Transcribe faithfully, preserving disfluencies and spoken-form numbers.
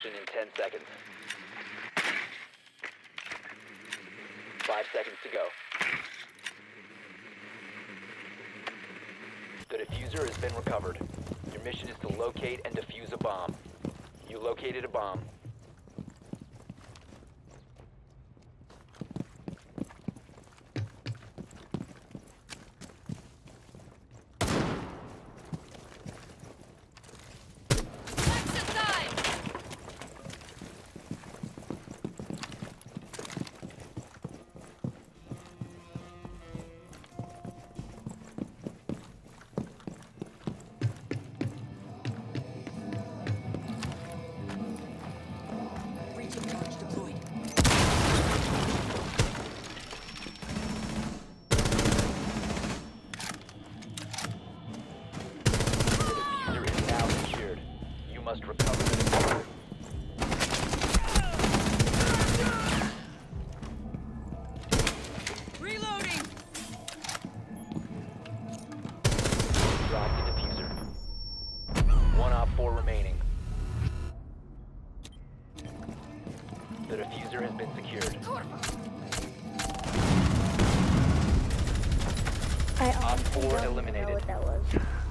In ten seconds. Five seconds to go. The diffuser has been recovered. Your mission is to locate and defuse a bomb. You located a bomb. Must recover the diffuser. Reloading. Drop the diffuser. One op four remaining. The diffuser has been secured. I Op honestly four don't eliminated. know what that was.